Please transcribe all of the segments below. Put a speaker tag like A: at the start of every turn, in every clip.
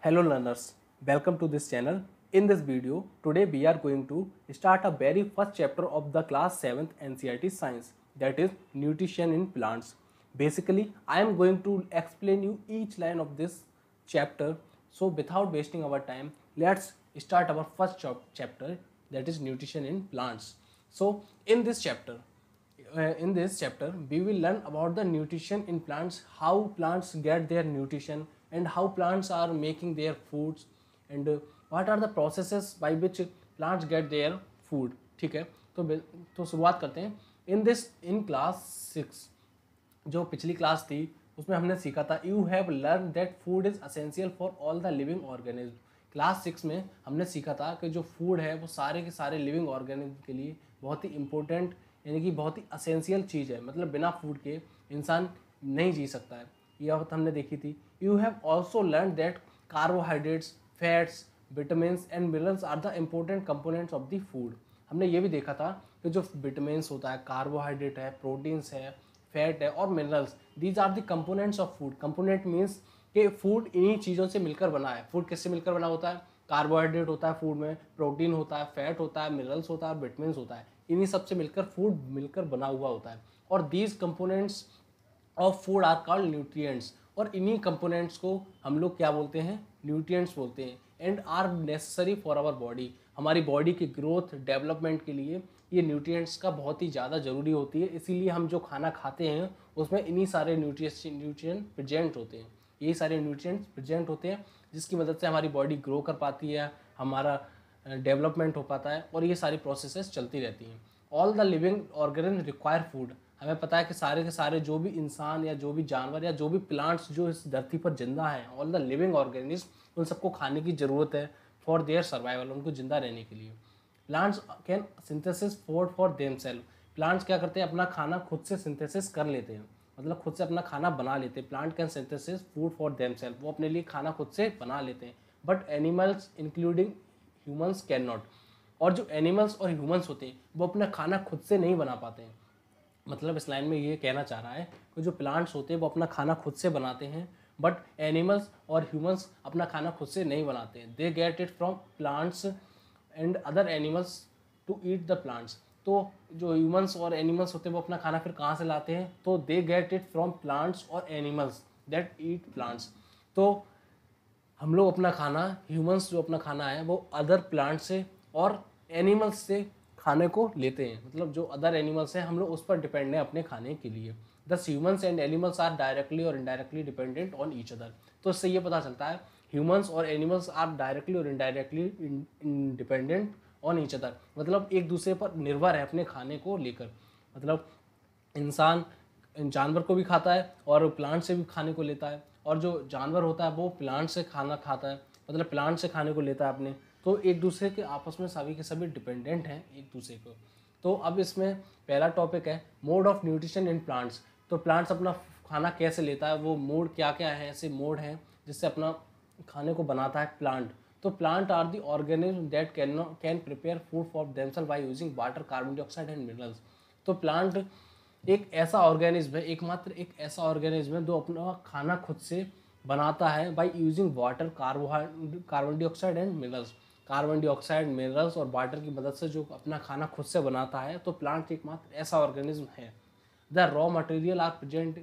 A: Hello learners, welcome to this channel. In this video, today we are going to start a very first chapter of the class 7th NCERT Science, that is Nutrition in Plants. Basically, I am going to explain you each line of this chapter. So without wasting our time, let's start our first chapter, that is Nutrition in Plants. So in this chapter we will learn about the nutrition in plants, how plants get their nutrition and how plants are making their foods, and what are the processes by which plants get their food. ठीक है, तो शुरुआत करते हैं. In class 6 जो पिछली class थी उसमें हमने सीखा था you have learn that food is essential for all the living organism. Class 6 में हमने सीखा था कि जो फूड है वो सारे के सारे लिविंग ऑर्गेनिज्म के लिए बहुत ही इंपॉर्टेंट यानी कि बहुत ही असेंशियल चीज़ है, मतलब बिना फूड के इंसान नहीं जी सकता है. यह बात हमने देखी थी. You have also learn that carbohydrates, fats, vitamins and minerals are the important components of the food. हमने ये भी देखा था कि जो विटामिन्स होता है, कार्बोहाइड्रेट है, प्रोटीन्स है, फैट है और minerals, these are the components of food. Component means कि फूड इन्हीं चीज़ों से मिलकर बना है. फूड किससे मिलकर बना होता है? कार्बोहाइड्रेट होता है फूड में, प्रोटीन होता है, फैट होता है, मिनरल्स होता है और विटामिन्स होता है. इन्हीं सबसे मिलकर फूड मिलकर बना हुआ होता है. और these components of food are called nutrients. और इन्हीं कंपोनेंट्स को हम लोग क्या बोलते हैं? न्यूट्रिएंट्स बोलते हैं. And are necessary for our body. हमारी बॉडी की ग्रोथ डेवलपमेंट के लिए ये न्यूट्रिएंट्स का बहुत ही ज़्यादा ज़रूरी होती है. इसीलिए हम जो खाना खाते हैं उसमें इन्हीं सारे न्यूट्रिएंट प्रेजेंट होते हैं. यही सारे न्यूट्रिएंट्स प्रेजेंट होते हैं जिसकी मदद से हमारी बॉडी ग्रो कर पाती है, हमारा डेवलपमेंट हो पाता है और ये सारी प्रोसेसेस चलती रहती हैं. All the living organism require food. हमें पता है कि सारे के सारे जो भी इंसान या जो भी जानवर या जो भी प्लांट्स जो इस धरती पर जिंदा हैं, ऑल द लिविंग ऑर्गेनिज्म, उन सबको खाने की ज़रूरत है फॉर देयर सर्वाइवल, उनको जिंदा रहने के लिए. Plants can synthesis food for themselves. Plants क्या करते हैं? अपना खाना खुद से सिंथेसिस कर लेते हैं, मतलब खुद से अपना खाना बना लेते हैं. Plant can synthesis food for themselves, वो अपने लिए खाना खुद से बना लेते हैं. But animals including humans can not. और जो एनिमल्स और ह्यूमंस होते हैं वो अपना खाना खुद से नहीं बना पाते हैं. मतलब इस लाइन में ये कहना चाह रहा है कि जो प्लांट्स होते हैं वो अपना खाना खुद से बनाते हैं, बट एनिमल्स और ह्यूमंस अपना खाना खुद से नहीं बनाते हैं. They get it from plants and other animals to eat the plants. तो जो ह्यूमंस और एनिमल्स होते हैं वो अपना खाना फिर कहाँ से लाते हैं? तो they get it from plants और एनिमल्स दैट ईट प्लांट्स. तो हम लोग अपना खाना, ह्यूमंस जो अपना खाना है वो अदर प्लांट से और एनिमल्स से खाने को लेते हैं. मतलब जो अदर एनिमल्स हैं हम लोग उस पर डिपेंड हैं अपने खाने के लिए. Thus humans and animals are directly और indirectly dependent on each other. तो इससे ये पता चलता है ह्यूमंस और एनिमल्स आर डायरेक्टली और indirectly dependent on each other, मतलब एक दूसरे पर निर्भर है अपने खाने को लेकर. मतलब इंसान जानवर को भी खाता है और प्लांट से भी खाने को लेता है, और जो जानवर होता है वो प्लांट से खाना खाता है, मतलब प्लांट से खाने को लेता है अपने. तो एक दूसरे के आपस में सभी के सभी डिपेंडेंट हैं एक दूसरे को. तो अब इसमें पहला टॉपिक है mode of nutrition in plants. तो प्लांट्स अपना खाना कैसे लेता है, वो मोड क्या क्या है, ऐसे मोड हैं जिससे अपना खाने को बनाता है प्लांट. तो plant are the organism that can prepare food for themselves by using water, carbon dioxide and minerals. तो प्लांट एक ऐसा ऑर्गेनिज्म है, एकमात्र एक ऐसा ऑर्गेनिज्म है जो अपना खाना खुद से बनाता है by using water, carbon dioxide and minerals. Carbon dioxide, minerals और वाटर की मदद से जो अपना खाना खुद से बनाता है. तो प्लांट एकमात्र ऐसा ऑर्गेनिज्म है. The raw material are present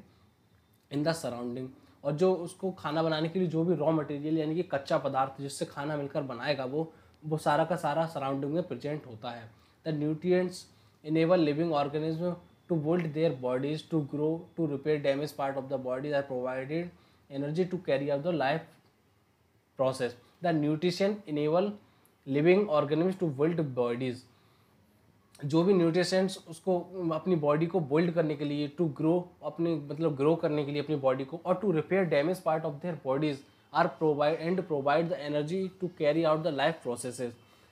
A: in the surrounding. और जो उसको खाना बनाने के लिए जो भी रॉ मटेरियल यानी कि कच्चा पदार्थ जिससे खाना मिलकर बनाएगा वो सारा का सारा सराउंडिंग में प्रेजेंट होता है. The nutrients enable living organism to build their bodies, to grow, to repair damaged part of the body, that provided energy to carry out the life process. The nutrition enable living organisms to build bodies. जो भी nutritions उसको अपनी body को build करने के लिए, to grow, अपने मतलब ग्रो करने के लिए अपनी बॉडी को, और to repair damage part of their bodies are provide the energy to carry out the life processes.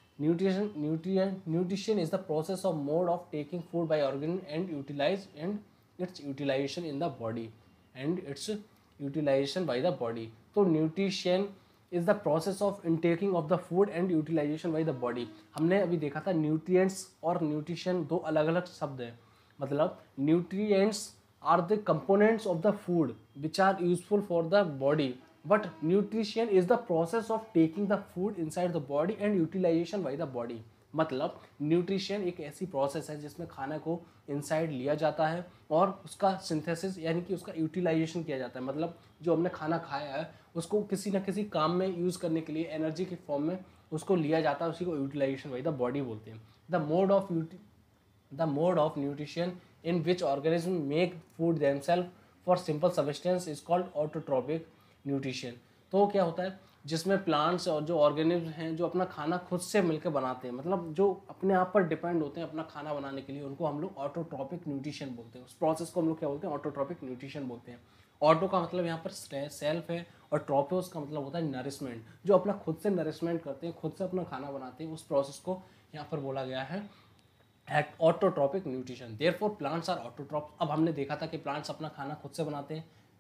A: Nutrition is the process of mode of taking food by organ and its utilization in the body and its utilization by the body. So nutrition is the process of intaking of the food and utilization by the body. हमने अभी देखा था nutrients और nutrition दो अलग अलग शब्द हैं. मतलब nutrients are the components of the food which are useful for the body but nutrition is the process of taking the food inside the body and utilization by the body. मतलब nutrition एक ऐसी process है जिसमें खाना को inside लिया जाता है और उसका सिंथेसिस यानी कि उसका यूटिलाइजेशन किया जाता है। मतलब जो हमने खाना खाया है उसको किसी न किसी काम में यूज़ करने के लिए एनर्जी के फॉर्म में उसको लिया जाता है, उसी को यूटिलाइजेशन बाय द बॉडी बोलते हैं। The mode of nutrition in which organisms make food themselves for simple subsistence is called autotrophic nutrition। तो क्या होता है, जिसमें प्लांट्स और जो ऑर्गेनिज्म हैं जो अपना खाना खुद से मिलकर बनाते हैं, मतलब जो अपने आप पर डिपेंड होते हैं अपना खाना बनाने के लिए, उनको हम लोग ऑटोट्रॉपिक न्यूट्रिशन बोलते हैं। उस प्रोसेस को हम लोग क्या बोलते हैं, ऑटोट्रॉपिक न्यूट्रिशन बोलते हैं। ऑटो का मतलब यहाँ पर सेल्फ है और ट्रोपोस का मतलब होता है नरिशमेंट, जो अपना खुद से नरिशमेंट करते हैं, खुद से अपना खाना बनाते हैं, उस प्रोसेस को यहाँ पर बोला गया है autotrophic nutrition. Therefore plants are autotroph. अब हमने देखा था कि प्लांट्स अपना खाना खुद से बनाते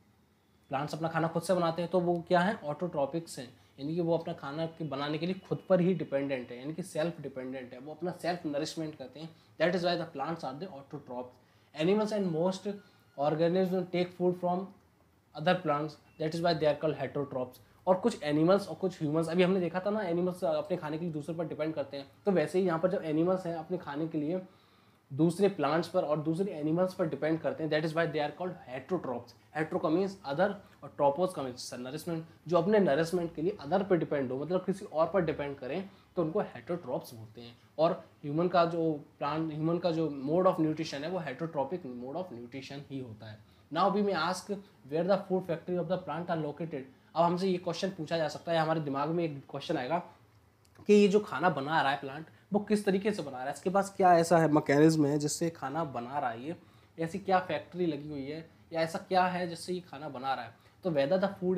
A: हैं, तो वो क्या है, ऑटोट्रॉपिक्स हैं, यानी कि वो अपना खाना के बनाने के लिए खुद पर ही डिपेंडेंट है, यानी कि सेल्फ डिपेंडेंट है, वो अपना सेल्फ नरिशमेंट करते हैं। That is why the plants are the autotrophs. Animals and most organism take food from other plants, that is why they are called heterotrophs. और कुछ एनिमल्स और कुछ ह्यूमंस, अभी हमने देखा था ना एनिमल्स अपने खाने के लिए दूसरे पर डिपेंड करते हैं, तो वैसे ही यहाँ पर जब एनिमल्स हैं अपने खाने के लिए दूसरे प्लांट्स पर और दूसरे एनिमल्स पर डिपेंड करते हैं, that is why they are called heterotrophs. Hetero का मीन्स अदर और ट्रोपोस का मीन्स नरिशमेंट, जो अपने नरिशमेंट के लिए अदर पर डिपेंड हो, मतलब किसी और पर डिपेंड करें, तो उनको हेटरोट्रॉप्स बोलते हैं। और ह्यूमन का जो मोड ऑफ न्यूट्रिशन है वो हेटरोट्रॉपिक मोड ऑफ न्यूट्रिशन ही होता है। Now we may ask where the food factory of the plant are located. अब हमसे ये क्वेश्चन पूछा जा सकता है, हमारे दिमाग में एक क्वेश्चन आएगा कि ये जो खाना बना रहा है प्लांट, वो किस तरीके से बना रहा है, इसके पास क्या ऐसा है मैकेनिज्म है जिससे खाना बना रहा है, ये ऐसी क्या फैक्ट्री लगी हुई है या ऐसा क्या है जिससे ये खाना बना रहा है। तो whether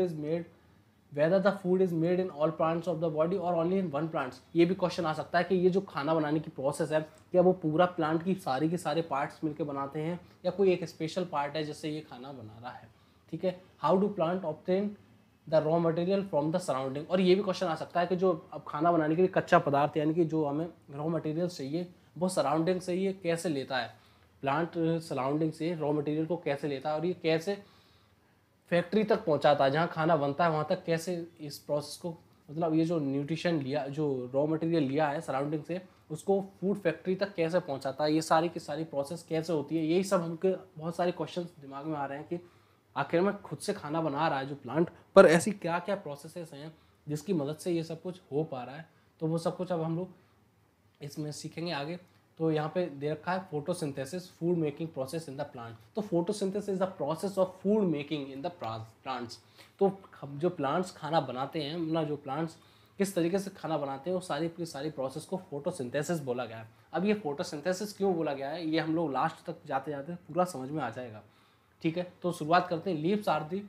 A: the food is made in all plants of the body और ओनली इन वन प्लांट्स। ये भी क्वेश्चन आ सकता है कि ये जो खाना बनाने की प्रोसेस है, क्या वो पूरा प्लांट की सारी के सारे पार्ट्स मिलकर बनाते हैं या कोई एक स्पेशल पार्ट है जिससे ये खाना बना रहा है। ठीक है, how do plant obtain the raw material from the surrounding. और ये भी क्वेश्चन आ सकता है कि जो अब खाना बनाने के लिए कच्चा पदार्थ यानी कि जो हमें रॉ मटेरियल चाहिए वो सराउंडिंग से ये कैसे लेता है, प्लांट सराउंडिंग से रॉ मटेरियल को कैसे लेता है और ये कैसे फैक्ट्री तक पहुंचाता है, जहाँ खाना बनता है वहाँ तक कैसे इस प्रोसेस को, मतलब ये जो न्यूट्रिशन लिया, जो रॉ मटेरियल लिया है सराउंडिंग से, उसको फूड फैक्ट्री तक कैसे पहुंचाता है, ये सारी की सारी प्रोसेस कैसे होती है। यही सब हमके बहुत सारे क्वेश्चन दिमाग में आ रहे हैं कि आखिर में खुद से खाना बना रहा है जो प्लांट, पर ऐसी क्या क्या प्रोसेसेस हैं जिसकी मदद से ये सब कुछ हो पा रहा है। तो वो सब कुछ अब हम लोग इसमें सीखेंगे आगे। तो यहाँ पे दे रखा है photosynthesis food making process in the plant. तो photosynthesis is the process of food making in the plants. तो जो प्लांट्स खाना बनाते हैं, मतलब जो प्लांट्स किस तरीके से खाना बनाते हैं, वो सारी की सारी प्रोसेस को फोटोसिंथेसिस बोला गया है। अब ये फोटोसिंथेसिस क्यों बोला गया है, ये हम लोग लास्ट तक जाते जाते पूरा समझ में आ जाएगा। ठीक है, तो शुरुआत करते हैं। Leaves are the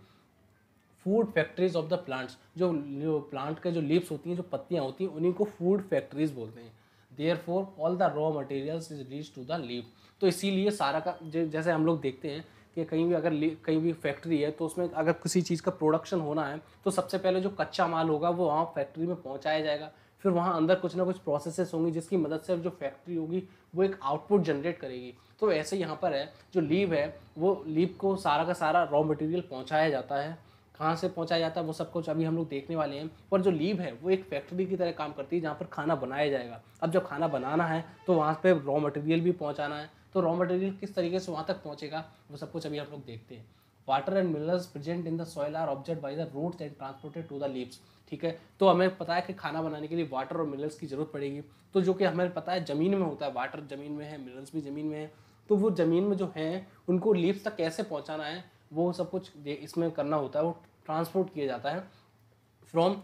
A: food factories of the plants. जो प्लांट के जो लीव्स होती हैं, जो पत्तियां होती हैं, उन्हीं को फूड फैक्ट्रीज बोलते हैं। Therefore all the raw materials is reach to the leave. तो इसीलिए सारा का जैसे हम लोग देखते हैं कि कहीं भी अगर कहीं भी फैक्ट्री है तो उसमें अगर किसी चीज़ का प्रोडक्शन होना है तो सबसे पहले जो कच्चा माल होगा वो वहाँ फैक्ट्री में पहुँचाया जाएगा, फिर वहाँ अंदर कुछ ना कुछ प्रोसेसेस होंगी जिसकी मदद से जो फैक्ट्री होगी वो एक आउटपुट जनरेट करेगी। तो ऐसे यहाँ पर है, जो लीव है वो लीव को सारा का सारा रॉ मटेरियल पहुँचाया जाता है। कहाँ से पहुँचाया जाता है वो सब कुछ अभी हम लोग देखने वाले हैं। पर जो लीव है वो एक फैक्ट्री की तरह काम करती है जहाँ पर खाना बनाया जाएगा। अब जब खाना बनाना है तो वहाँ पे रॉ मटेरियल भी पहुँचाना है, तो रॉ मटेरियल किस तरीके से वहाँ तक पहुँचेगा वो सब कुछ अभी हम लोग देखते हैं। Water and minerals present in the soil are observe by the roots and transported to the leaves. ठीक है, तो हमें पता है कि खाना बनाने के लिए वाटर और मिनरल्स की जरूरत पड़ेगी, तो जो कि हमें पता है ज़मीन में होता है, वाटर ज़मीन में है, मिनरल्स भी ज़मीन में है। तो वो ज़मीन में जो है उनको लीव्स तक कैसे पहुँचाना है वो सब कुछ इसमें करना होता है। वो ट्रांसपोर्ट किया जाता है from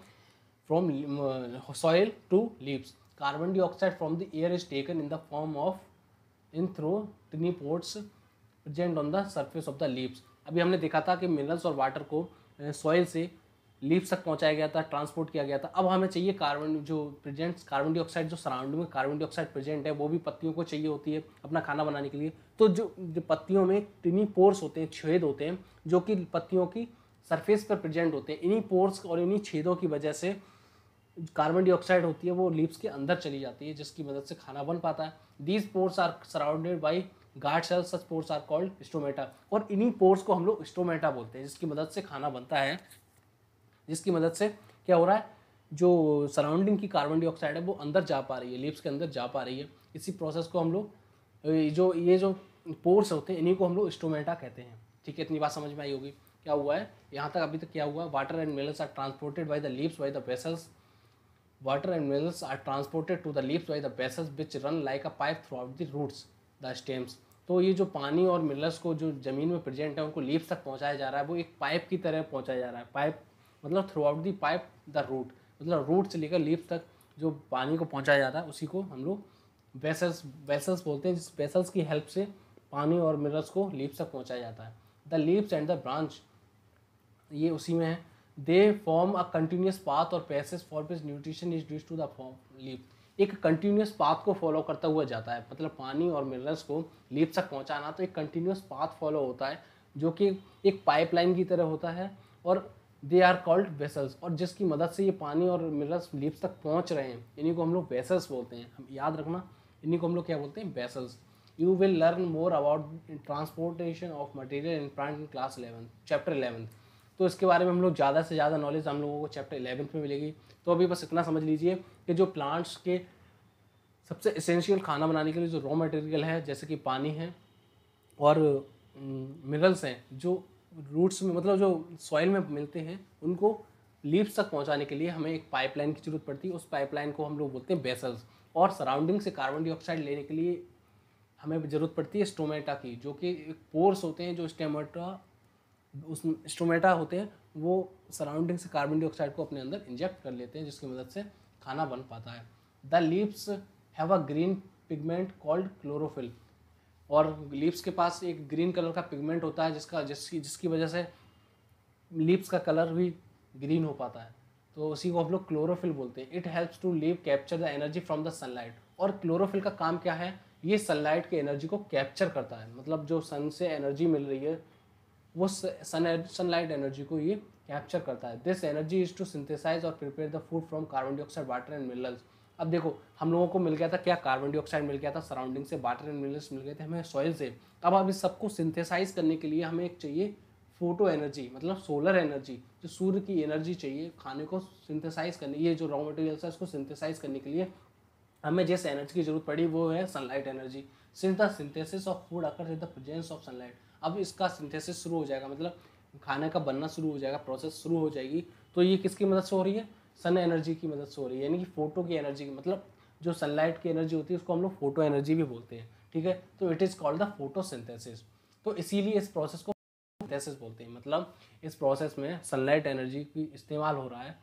A: soil to leaves. Carbon dioxide from the air is taken in the form of through tiny pores present on the surface of the leaves. अभी हमने देखा था कि मिनरल्स और वाटर को सॉइल से लीव्स तक पहुंचाया गया था, ट्रांसपोर्ट किया गया था। अब हमें चाहिए कार्बन डाइऑक्साइड जो सराउंडिंग में कार्बन डाइऑक्साइड प्रेजेंट है वो भी पत्तियों को चाहिए होती है अपना खाना बनाने के लिए। तो जो पत्तियों में टिनी पोर्स होते हैं, छेद होते हैं जो कि पत्तियों की सरफेस पर प्रेजेंट होते हैं। इन्हीं पोर्स और इन्हीं छेदों की वजह से कार्बन डाइऑक्साइड होती है वो लीव्स के अंदर चली जाती है, जिसकी मदद से खाना बन पाता है। These pores are surrounded by guard cells, such pores are called stomata. और इन्हीं पोर्स को हम लोग स्टोमेटा बोलते हैं जिसकी मदद से खाना बनता है। जिसकी मदद से क्या हो रहा है, जो सराउंडिंग की कार्बन डाइऑक्साइड है वो अंदर जा पा रही है, लीव्स के अंदर जा पा रही है। इसी प्रोसेस को हम लोग ये जो पोर्स होते हैं इन्हीं को हम लोग स्टोमेटा कहते हैं। ठीक है, इतनी बात समझ में आई होगी। क्या हुआ है यहाँ तक, अभी तक क्या हुआ, water and minerals are transported by the leaves by the vessels, water and minerals are transported to the leaves by the vessels which run like a pipe throughout the roots the stems. तो ये जो पानी और minerals को जो ज़मीन में present है उनको लीव्स तक पहुँचाया जा रहा है, वो एक पाइप की तरह पहुँचाया जा रहा है। पाइप मतलब throughout the pipe the root, मतलब रूट से लेकर लीव्स तक जो पानी को पहुँचाया जाता है उसी को हम लोग वेसल्स बोलते हैं, जिस वेसल्स की हेल्प से पानी और मिनरल्स को लीव्स तक पहुँचाया जाता है। The leaves and the branch, ये उसी में है, they form a continuous path और passage for which nutrition is dues to the leave. एक कंटिन्यूस पाथ को फॉलो करता हुआ जाता है, मतलब पानी और मिनरल्स को लीव्स तक पहुंचाना, तो एक कंटिन्यूस पाथ फॉलो होता है जो कि एक पाइपलाइन की तरह होता है, और दे आर कॉल्ड वेसल्स, और जिसकी मदद से ये पानी और मिनरल्स लीव्स तक पहुंच रहे हैं, इन्हीं को हम लोग वेसल्स बोलते हैं। हम याद रखना, इन्हीं को हम लोग क्या बोलते हैं, vessels. You will learn more about transportation of material in plant in class 11 chapter 11। तो इसके बारे में हम लोग ज़्यादा से ज़्यादा नॉलेज हम लोगों को चैप्टर 11 में मिलेगी। तो अभी बस इतना समझ लीजिए कि जो प्लांट्स के सबसे एसेंशियल खाना बनाने के लिए जो रॉ मटेरियल है, जैसे कि पानी है और मिनरल्स हैं, जो रूट्स में मतलब जो सॉइल में मिलते हैं, उनको लीव्स तक पहुंचाने के लिए हमें एक पाइपलाइन की जरूरत पड़ती है। उस पाइपलाइन को हम लोग बोलते हैं वेसल्स। और सराउंडिंग से कार्बन डाइऑक्साइड लेने के लिए हमें ज़रूरत पड़ती है स्टोमेटा की, जो कि एक पोर्स होते हैं, जो उस स्टोमेटा होते हैं, वो सराउंडिंग से कार्बन डाइऑक्साइड को अपने अंदर इंजेक्ट कर लेते हैं, जिसकी मदद से खाना बन पाता है। The leaves have a green pigment called chlorophyll, और लीव्स के पास एक ग्रीन कलर का पिगमेंट होता है जिसकी वजह से लीव्स का कलर भी ग्रीन हो पाता है, तो उसी को हम लोग क्लोरोफिल बोलते हैं। It helps to leave capture the energy from the sunlight, और क्लोरोफिल का काम क्या है, ये सनलाइट की एनर्जी को कैप्चर करता है, मतलब जो सन से एनर्जी मिल रही है वो सनलाइट एनर्जी को ये कैप्चर करता है। This energy is to synthesize और prepare the food from carbon dioxide, water and minerals. अब देखो, हम लोगों को मिल गया था क्या, कार्बन डाइऑक्साइड मिल गया था सराउंडिंग से, वाटर एंड मिनरल्स मिल गए थे हमें सॉइल से। अब इस सबको सिंथेसाइज करने के लिए हमें एक चाहिए फोटो एनर्जी, मतलब सोलर एनर्जी, जो सूर्य की एनर्जी चाहिए खाने को सिंथेसाइज करने, ये जो रॉ मटेरियल्स है उसको सिंथेसाइज करने के लिए हमें जिस एनर्जी की जरूरत पड़ी वो है sunlight energy. Since the synthesis of food occurs in the presence of sunlight, अब इसका सिंथेसिस शुरू हो जाएगा, मतलब खाने का बनना शुरू हो जाएगा, प्रोसेस शुरू हो जाएगी। तो ये किसकी मदद से हो रही है, सन एनर्जी की मदद से हो रही है, यानी कि फोटो की एनर्जी की, मतलब जो सनलाइट की एनर्जी होती है उसको हम लोग फोटो एनर्जी भी बोलते हैं। ठीक है, तो it is called the photosynthesis. तो इसीलिए इस प्रोसेस को सिंथेसिस बोलते हैं, मतलब इस प्रोसेस में सनलाइट एनर्जी की इस्तेमाल हो रहा है,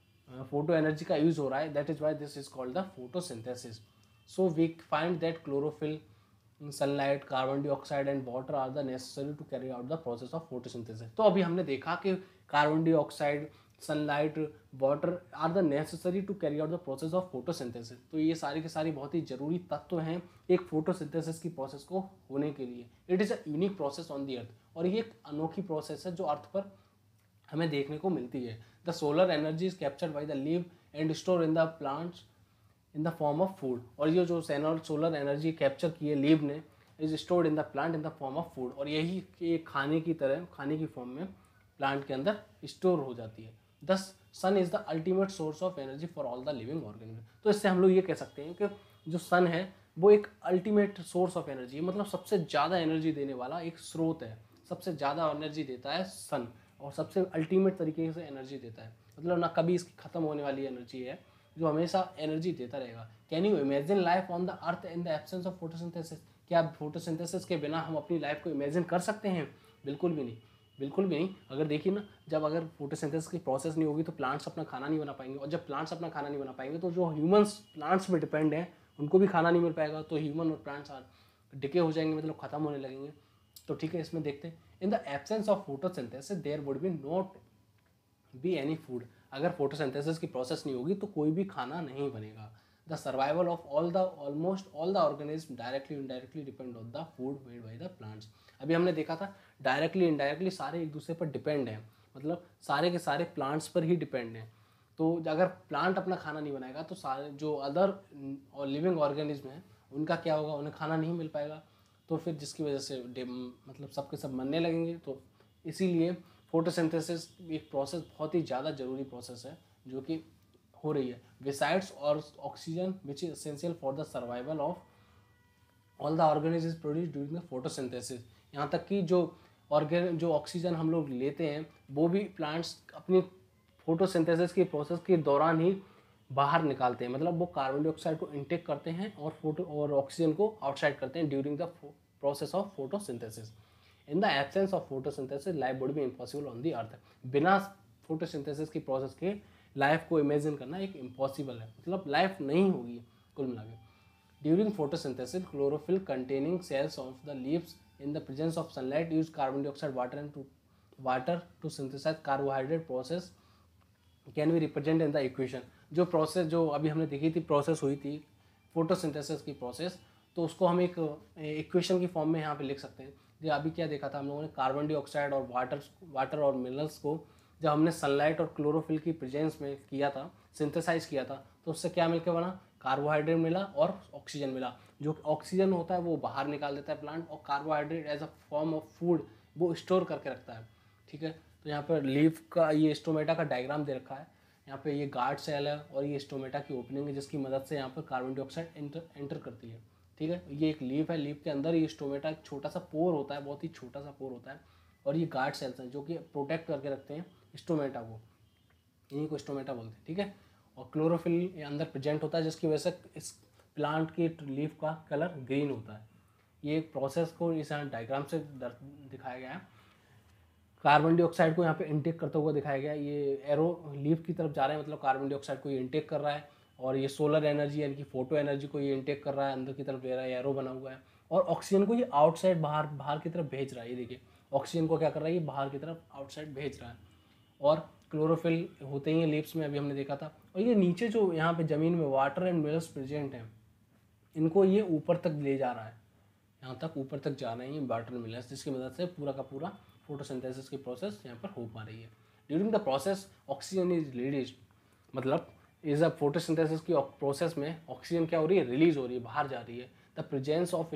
A: फोटो एनर्जी का यूज हो रहा है, that is why this is called the photosynthesis. So we find that chlorophyll, sunlight, carbon dioxide and water are the necessary to carry out the process of photosynthesis. तो अभी हमने देखा कि carbon dioxide, sunlight, water are the necessary to carry out the process of photosynthesis. तो ये सारी के सारी बहुत ही जरूरी तत्व हैं एक फोटोसिंथेसिस की प्रोसेस को होने के लिए। It is a unique process on the earth, और ये एक अनोखी प्रोसेस है जो अर्थ पर हमें देखने को मिलती है। The solar energy is captured by the leave and store in the plants in the form of food, और ये जो सोलर एनर्जी कैप्चर की है लीव ने, is stored in the plant in the form of food, और यही खाने की तरह, खाने की फॉर्म में प्लांट के अंदर स्टोर हो जाती है। Thus sun is the ultimate source of energy for all the living organism. तो इससे हम लोग ये कह सकते हैं कि जो सन है वो एक अल्टीमेट सोर्स ऑफ एनर्जी है, मतलब सबसे ज़्यादा एनर्जी देने वाला एक स्रोत है, सबसे ज़्यादा एनर्जी देता है सन, और सबसे अल्टीमेट तरीके से एनर्जी देता है, मतलब ना कभी इसकी ख़त्म होने वाली एनर्जी है, जो हमेशा एनर्जी देता रहेगा। Can you imagine life on the earth in the absence of photosynthesis? क्या फोटोसिंथेसिस के बिना हम अपनी लाइफ को इमेजिन कर सकते हैं? बिल्कुल भी नहीं, बिल्कुल भी नहीं। अगर देखिए ना, जब अगर फोटोसिंथेसिस की प्रोसेस नहीं होगी तो प्लांट्स अपना खाना नहीं बना पाएंगे, और जब प्लांट्स अपना खाना नहीं बना पाएंगे तो जो ह्यूमंस प्लांट्स पे डिपेंड हैं उनको भी खाना नहीं मिल पाएगा, तो ह्यूमन और प्लांट्स डिके हो जाएंगे, मतलब ख़त्म होने लगेंगे। तो ठीक है, इसमें देखते हैं, in the absence of photosynthesis there would be not be any food. अगर फोटोसिंथेसिस की प्रोसेस नहीं होगी तो कोई भी खाना नहीं बनेगा। The survival of almost all the organism directly indirectly depend on the food made by the plants. अभी हमने देखा था डायरेक्टली इनडायरेक्टली सारे एक दूसरे पर डिपेंड हैं, मतलब सारे के सारे प्लांट्स पर ही डिपेंड हैं। तो अगर प्लांट अपना खाना नहीं बनाएगा तो सारे जो अदर लिविंग ऑर्गेनिज्म हैं उनका क्या होगा, उन्हें खाना नहीं मिल पाएगा, तो फिर जिसकी वजह से मतलब सबके सब मरने लगेंगे। तो इसीलिए फोटोसिंथेसिस एक प्रोसेस बहुत ही ज़्यादा ज़रूरी प्रोसेस है जो कि हो रही है। बिसाइड्स और oxygen which is essential for the survival of all the organism is produce during the photosynthesis. यहाँ तक कि जो ऑक्सीजन हम लोग लेते हैं वो भी प्लांट्स अपनी फोटोसिंथेसिस की प्रोसेस के दौरान ही बाहर निकालते हैं, मतलब वो कार्बन डाइऑक्साइड को इनटेक करते हैं और ऑक्सीजन को आउटसाइड करते हैं during the process of photosynthesis. In the absence of photosynthesis life would be impossible on the earth. बिना फोटोसिंथेसिस की प्रोसेस के लाइफ को इमेजिन करना एक इम्पॉसिबल है, मतलब लाइफ नहीं होगी कुल मिला के। During photosynthesis, chlorophyll containing cells of the leaves in the presence of sunlight use carbon dioxide water to synthesize carbohydrate process can be represented in the equation। जो प्रोसेस जो अभी हमने देखी थी प्रोसेस हुई थी फोटोसिंथेसिस की प्रोसेस, तो उसको हम एक इक्वेशन की फॉर्म में यहाँ पे लिख सकते हैं। जो अभी क्या देखा था हम लोगों ने, कार्बन डाइऑक्साइड और वाटर और मिनरल्स को जब हमने सनलाइट और क्लोरोफिल की प्रेजेंस में किया था, सिंथेसाइज किया था, तो उससे क्या मिलकर बना, कार्बोहाइड्रेट मिला और ऑक्सीजन मिला। जो ऑक्सीजन होता है वो बाहर निकाल देता है प्लांट, और carbohydrate as a form of food वो स्टोर करके रखता है। ठीक है, तो यहाँ पर लीफ का ये स्टोमेटा का डायग्राम दे रखा है। यहाँ पे ये गार्ड सेल है और ये स्टोमेटा की ओपनिंग है जिसकी मदद से यहाँ पर कार्बन डाइऑक्साइड एंटर करती है। ठीक है, ये एक लीफ है, लीफ के अंदर ये स्टोमेटा एक छोटा सा पोर होता है, बहुत ही छोटा सा पोर होता है, और ये गार्ड सेल्स हैं जो कि प्रोटेक्ट करके रखते हैं स्टोमेटा को, इन्हीं को स्टोमेटा बोलते हैं। ठीक है, और क्लोरोफिल अंदर प्रेजेंट होता है जिसकी वजह से इस प्लांट की लीफ का कलर ग्रीन होता है। ये एक प्रोसेस को इस डायग्राम से दिखाया गया है। कार्बन डाइऑक्साइड को यहाँ पे इनटेक करता हुआ दिखाया गया है। ये एरो लीफ की तरफ जा रहे हैं, मतलब कार्बन डाइऑक्साइड को ये इनटेक कर रहा है, और ये सोलर एनर्जी यानी कि फोटो एनर्जी को ये इनटेक कर रहा है, अंदर की तरफ ले रहा है, एरो बना हुआ है, और ऑक्सीजन को ये आउटसाइड बाहर की तरफ भेज रहा है। ये देखिए ऑक्सीजन को क्या कर रहा है, ये बाहर की तरफ आउटसाइड भेज रहा है। और क्लोरोफिल होते ही लीव्स में, अभी हमने देखा था। और ये नीचे जो यहाँ पे ज़मीन में वाटर एंड मिनरल्स प्रेजेंट हैं, इनको ये ऊपर तक ले जा रहा है, यहाँ तक ऊपर तक जा रहे हैं ये वाटर मिनरल्स, जिसकी मदद से पूरा का पूरा फोटोसिंथेसिस की प्रोसेस यहाँ पर हो पा रही है। During the process oxygen is release, मतलब इस फोटोसिंथेसिस की प्रोसेस में ऑक्सीजन क्या हो रही है, रिलीज हो रही है, बाहर जा रही है। The presence of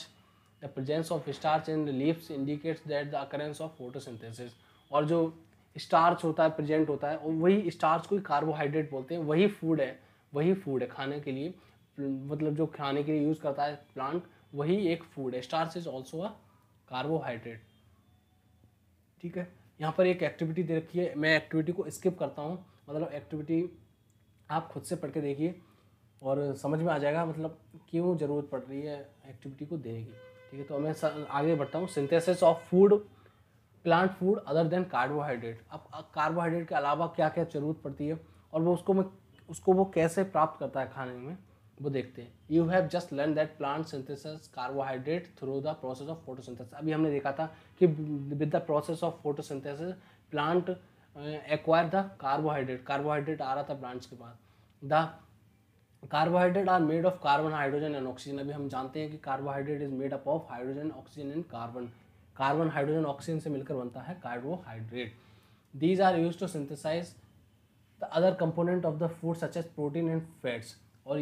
A: starch in the leaves indicates that the occurrence of photosynthesis. और जो स्टार्च होता है प्रेजेंट होता है, और वही स्टार्च को कार्बोहाइड्रेट बोलते हैं, वही फूड है खाने के लिए, मतलब जो खाने के लिए यूज़ करता है प्लांट, वही एक फूड है। Starch is also a carbohydrate. ठीक है, यहाँ पर एक एक्टिविटी दे रखी है, मैं एक्टिविटी को स्किप करता हूँ, मतलब एक्टिविटी आप खुद से पढ़ के देखिए और समझ में आ जाएगा मतलब क्यों ज़रूरत पड़ रही है एक्टिविटी को देने की। ठीक है, तो मैं आगे बढ़ता हूँ। Synthesis of food, plant food other than carbohydrate. अब कार्बोहाइड्रेट के अलावा क्या क्या ज़रूरत पड़ती है और उसको वो कैसे प्राप्त करता है खाने में, वो देखते हैं। You have just learn that plant synthesis carbohydrate through the process of photosynthesis. अभी हमने देखा था कि with the process of photosynthesis plant acquire the carbohydrate आ रहा था प्लांट्स के पास। The carbohydrate are made of carbon, hydrogen and oxygen. अभी हम जानते हैं कि carbohydrate is made up of hydrogen, oxygen and carbon hydrogen oxygen से मिलकर बनता है carbohydrate. These are use to synthesise the other component of the food such as protein and fats. और